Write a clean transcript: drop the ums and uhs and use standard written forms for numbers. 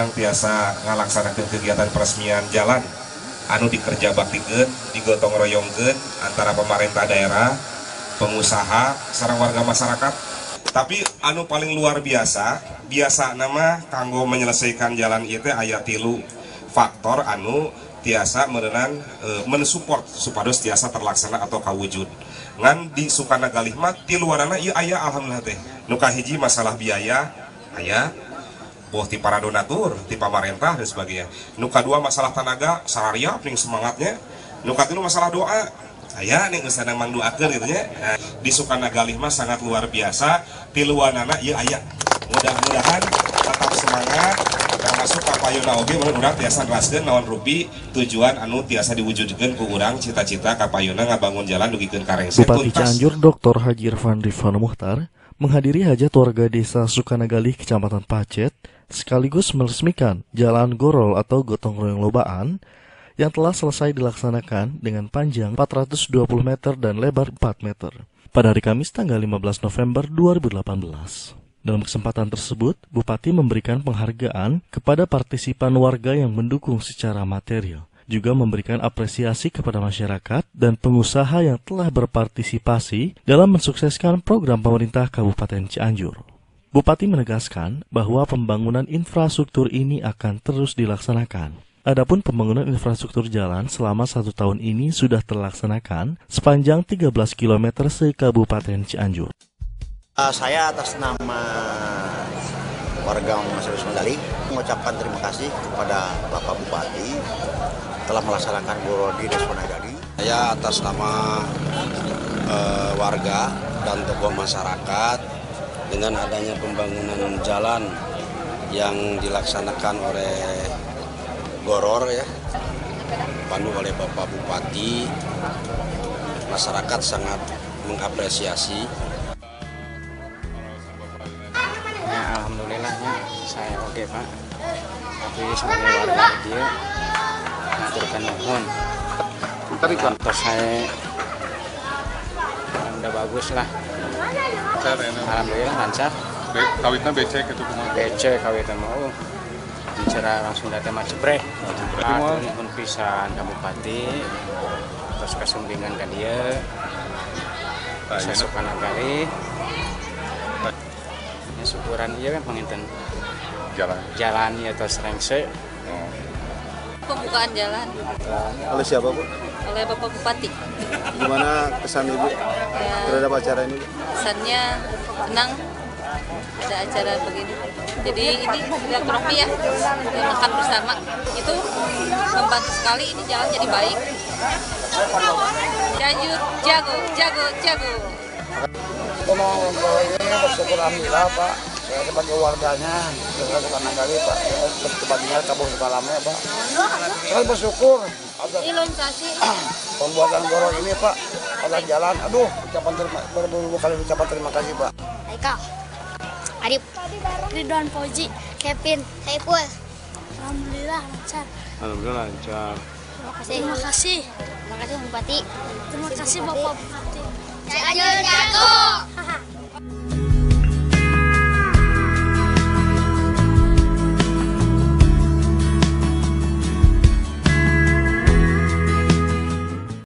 urang tiasa ngalaksanakeun kegiatan peresmian jalan anu dikerja baktikeun, digotong royongkeun antara pemerintah daerah, pengusaha, sareng warga masyarakat. Tapi anu paling luar biasa nama kanggo menyelesaikan jalan ieu teh aya 3 faktor anu tiasa meureunnan mensupport supados tiasa terlaksana atau kawujud. Ngan di Sukana Galih mah ti luarana ieu aya alhamdulillah teh. Nu kahiji masalah biaya aya, boh ti para donatur, ti pamarentah dan sebagainya. Nu kadua masalah tenaga, sarariap ning semangatnya. Nu katilu masalah doa. Aya nih usana mangduakeun gitu nya. Di Sukana Galih mah sangat luar biasa. Tiluanana ieu aya. Mudah-mudahan tetap semangat. Termasuk kapayuna oge mun urang tiasa neraskeun naon rupi tujuan anu tiasa diwujudkeun ku urang cita-cita kapayuna ngabangun jalan dugikeun ka Rengse. Bupati Cianjur Dr. Haji Irfan Rifan Muhtar menghadiri hajat warga desa Sukana Galih Kecamatan Pacet sekaligus meresmikan Jalan Gorol atau Gotong Royong Lobaan yang telah selesai dilaksanakan dengan panjang 420 meter dan lebar 4 meter pada hari Kamis tanggal 15 November 2018. Dalam kesempatan tersebut, Bupati memberikan penghargaan kepada partisipan warga yang mendukung secara material, juga memberikan apresiasi kepada masyarakat dan pengusaha yang telah berpartisipasi dalam mensukseskan program pemerintah Kabupaten Cianjur. Bupati menegaskan bahwa pembangunan infrastruktur ini akan terus dilaksanakan. Adapun pembangunan infrastruktur jalan selama 1 tahun ini sudah terlaksanakan sepanjang 13 km se-Kabupaten Cianjur. Saya atas nama warga masyarakat Sukana Galih mengucapkan terima kasih kepada Bapak Bupati telah melaksanakan Gorol di Sukana Galih. Saya atas nama warga dan tokoh masyarakat dengan adanya pembangunan jalan yang dilaksanakan oleh Goror ya, dipandu oleh Bapak Bupati, masyarakat sangat mengapresiasi. Ya, alhamdulillahnya saya oke Pak, tapi sebagai warga dia aturkan nuhun. Kantor saya udah bagus lah. Alhamdulillah lancar. Kawitna becek itu kumaha? Becek kawitna mau. Bicara langsung datang mah jebreh. Nuhun pisan ka Bupati. Terus kasumbingan ka dieu. Saya Sukana Galih. Ya syukuran ieu kan panginten. Jalan ieu terus Rengse. Pembukaan jalan. Oleh siapa, Bu? Oleh Bapak Bupati. Gimana kesan Ibu terhadap acara ini? Kesannya senang ada acara begini. Jadi ini silaturahmi ya, makan bersama. Itu membantu sekali, ini jalan jadi baik. Cianjur jago, jago, jago. Ini bersyukur alhamdulillah Pak. Saya sebagai warganya, saya Sukana Galih Pak. Tempatnya Kampung Sukalamnya Pak. Saya bersyukur. Pembuatan gorong ini Pak, ada jalan. Aduh, berbunuh kali ucapan terima kasih Pak. Haikal, Arif, Ridwan Fauzi, Kevin, Saiful. Alhamdulillah lancar. Alhamdulillah lancar. Terima kasih. Terima kasih Bupati. Terima kasih Bapak Bupati.